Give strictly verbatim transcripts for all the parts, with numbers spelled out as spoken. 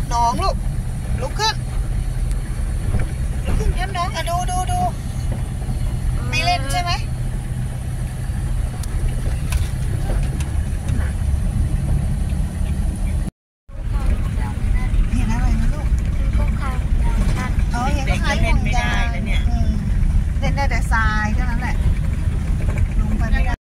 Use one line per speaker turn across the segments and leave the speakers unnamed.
น้องลูกลุกขึ้นลุกขึ้นแคมน้องอ่ะดูดูดูไม่เล่นใช่ไหมเห็นอะไรนะลูกอ๋อยังก็เล่นไม่ได้เลยเนี่ยเล่นได้แต่ทรายเท่านั้นแหละลงไปไม่ได้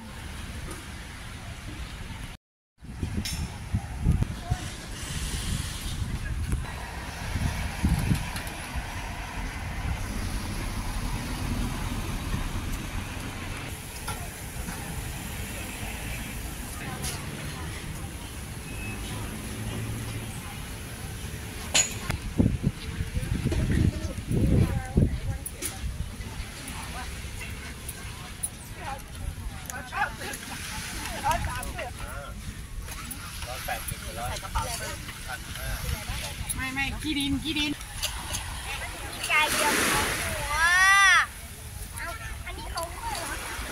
ไม่ไม่ขี้ดินขี้ดินใจเดียวหัวอันนี้เขาเหรอ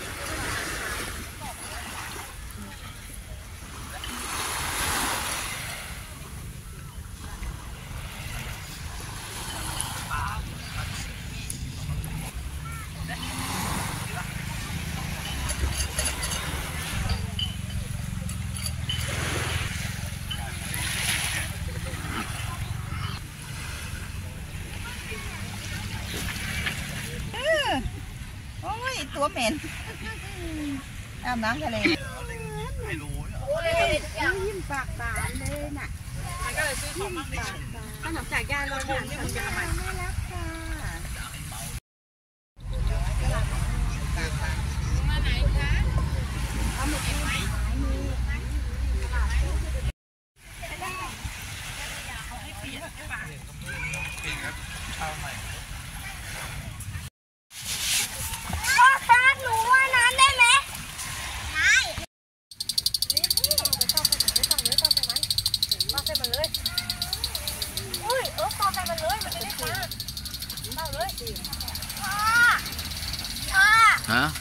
โอ้ยตัวเหม็นอาบน้ำทะเลไม่รู้เลยยิ้มปากบานเลยน่ะมันก็เลยซื้อของมาให้ชมขนมจากยาโรยนี่มันจะทำไมน่ารักค่ะมาไหนคะเอาหมึกไหม
ฮะ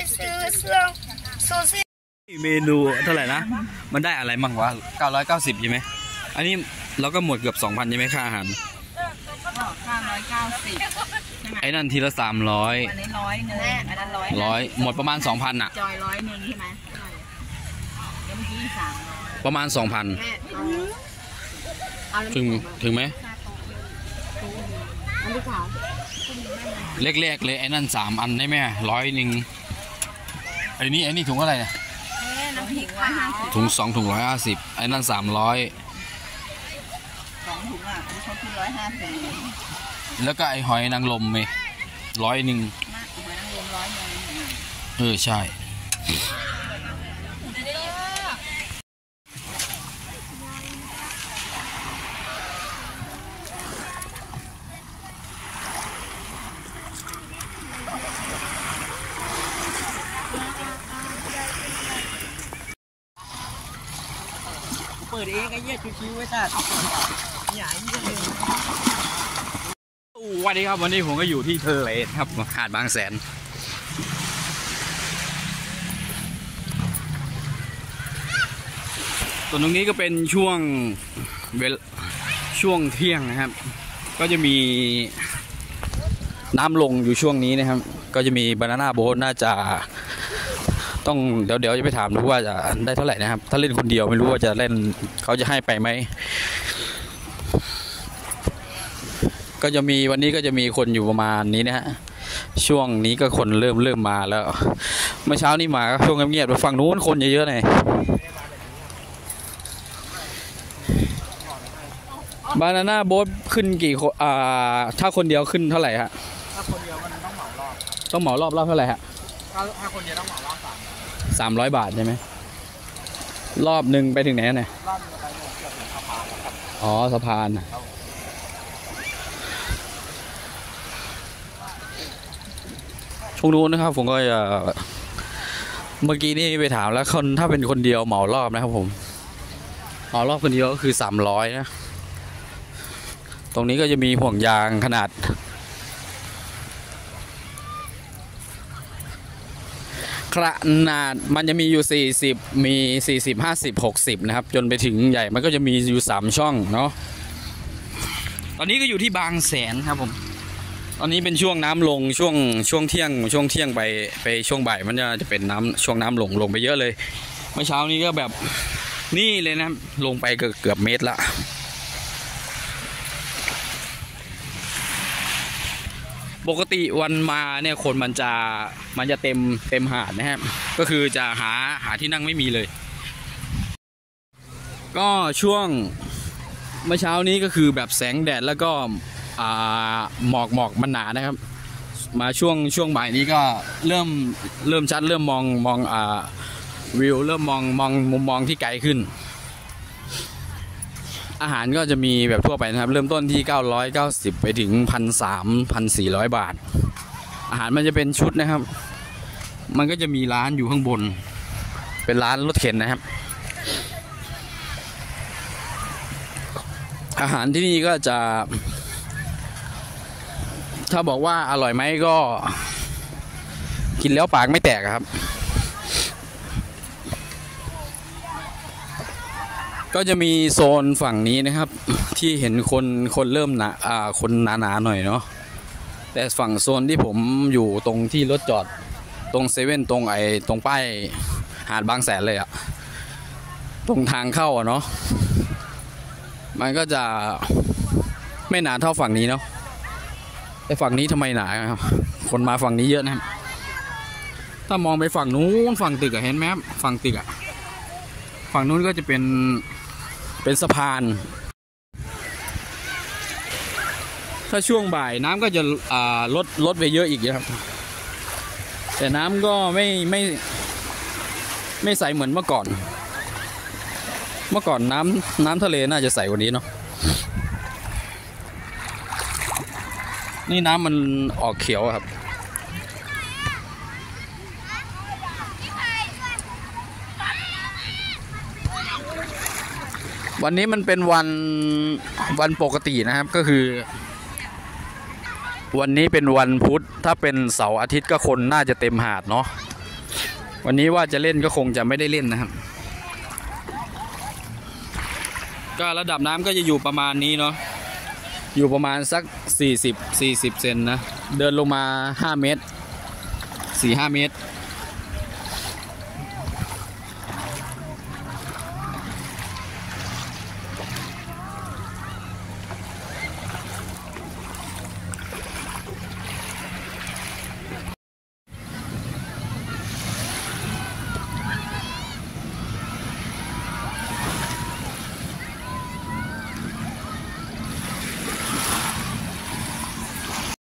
เมนูเท่าไหร่นะมันได้อะไรมั่งวะเก้าร้อยเก้าสิบใช่ไหมอันนี้เราก็หมดเกือบสองพันใช่ไหมค่าอาหาร
ห้าร้อยเก้าสิบ
ไอ้นั่นทีละสามร้อย
อันนี้ร้อยหนึ่งอันนั้นร้อย
ร้อยหมดประมาณสองพันอ่ะ
จอยร้อยหนึ่งใช่ไหมเมื่อกี้สามร้อย
ประมาณสองพันถึงถึงไหมเล็กๆเลยไอ้นั่นสามอันได้ไหมร้อยหนึ่งไอ้นี่ไอ้นี่ถุงอะไรเนี่ยถุงสองถุงร้อยห้าสิบไอ้นั่นสามร้อย
สองถุงอ่ะเขาคือร้อยห้าสิบ
แล้วก็ไอ้หอยนางรมไหมร้อยหนึ่ง
หอยนางรมร้อยหนึ่ง
เออใช่
เปิดเองไอ้เหี้ยชิวๆไว้จัดใหญ่ยิ่งเลย
วันนี้ครับวันนี้ผมก็อยู่ที่ทะเลครับหาดบางแสนส่วนตรงนี้ก็เป็นช่วงเวลช่วงเที่ยงนะครับก็จะมีน้ำลงอยู่ช่วงนี้นะครับก็จะมีบานาน่าโบ๊ทน่าจะต้องเดี๋ยวเดี๋ยวจะไปถามดูว่าจะได้เท่าไหร่นะครับถ้าเล่นคนเดียวไม่รู้ว่าจะเล่นเขาจะให้ไปไหมก็จะมีวันนี้ก็จะมีคนอยู่ประมาณนี้นะฮะช่วงนี้ก็คนเริ่มเริ่มมาแล้วเมื่อเช้านี้มาช่วงเงียบๆไปฝั่งนู้นคนเยอะๆหน่อยบานาน่าโบ๊ทขึ้นกี่คนอ่าถ้าคนเดียวขึ้นเท่าไหร่ฮะ
ถ้าคนเดียวมันต้องเหมารอบ
ต้องเหมารอบรอบเท่าไหร่ฮะ
ถ้าถ้าคนเดียวต้องเหมารอบสาม
สามร้อยบาทใช่ไหมรอบหนึ่งไปถึงไหนเนี่ย
รอบไปเกือบถึงสะพาน
อ๋อสะพานช่วงนู้นนะครับผมก็จะเมื่อกี้นี่ไปถามแล้วคนถ้าเป็นคนเดียวเหมารอบนะครับผมเหมารอบคนเดียวก็คือสามร้อยนะตรงนี้ก็จะมีห่วงยางขนาดขนาดมันจะมีอยู่สี่สิบมีสี่สิบ ห้าสิบ หกสิบนะครับจนไปถึงใหญ่มันก็จะมีอยู่สามช่องเนาะตอนนี้ก็อยู่ที่บางแสนครับผมตอนนี้เป็นช่วงน้ำลงช่วงช่วงเที่ยงช่วงเที่ยงไปไปช่วงบ่ายมันจะจะเป็นน้ำช่วงน้ำลงลงไปเยอะเลยเมื่อเช้านี้ก็แบบนี่เลยนะลงไปเกือบเกือบเมตรละปกติวันมาเนี่ยคนมันจะมันจะเต็มเต็มหาดนะครับก็คือจะหาหาที่นั่งไม่มีเลยก็ช่วงเมื่อเช้านี้ก็คือแบบแสงแดดแล้วก็หมอกหมอกมันหนานะครับมาช่วงช่วงบ่ายนี้ก็เริ่มเริ่มชัดเริ่มมองมองอ่าวิวเริ่มมองมองมุมมองที่ไกลขึ้นอาหารก็จะมีแบบทั่วไปนะครับเริ่มต้นที่เก้าร้อยเก้าสิบไปถึง หนึ่งพันสามร้อย หนึ่งพันสี่ร้อย บาทอาหารมันจะเป็นชุดนะครับมันก็จะมีร้านอยู่ข้างบนเป็นร้านรถเข็นนะครับอาหารที่นี่ก็จะถ้าบอกว่าอร่อยไหมก็กินแล้วปากไม่แตกครับก็จะมีโซนฝั่งนี้นะครับที่เห็นคนคนเริ่มหนาอ่าคนหนาๆหน่อยเนาะแต่ฝั่งโซนที่ผมอยู่ตรงที่รถจอดตรงเซเว่นตรงไอ้ตรงป้ายหาดบางแสนเลยอะตรงทางเข้าอะเนาะมันก็จะไม่หนาเท่าฝั่งนี้เนาะแต่ฝั่งนี้ทำไมหนาครับคนมาฝั่งนี้เยอะนะครับถ้ามองไปฝั่งนู้นฝั่งตึกอะเห็นไหมครับฝั่งตึกอะฝั่งนู้นก็จะเป็นเป็นสะพานถ้าช่วงบ่ายน้ำก็จะอ่าลดลดไปเยอะอีกนะครับแต่น้ำก็ไม่ไม่ไม่ใสเหมือนเมื่อก่อนเมื่อก่อนน้ำน้ำทะเลน่าจะใสกว่านี้เนาะนี่น้ำมันออกเขียวครับวันนี้มันเป็นวันวันปกตินะครับก็คือวันนี้เป็นวันพุธถ้าเป็นเสาร์อาทิตย์ก็คนน่าจะเต็มหาดเนาะวันนี้ว่าจะเล่นก็คงจะไม่ได้เล่นนะครับก็ระดับน้ำก็จะอยู่ประมาณนี้เนาะอยู่ประมาณสักสี่สิบ สี่สิบเซนนะเดินลงมาห้าเมตร สี่ห้าเมตร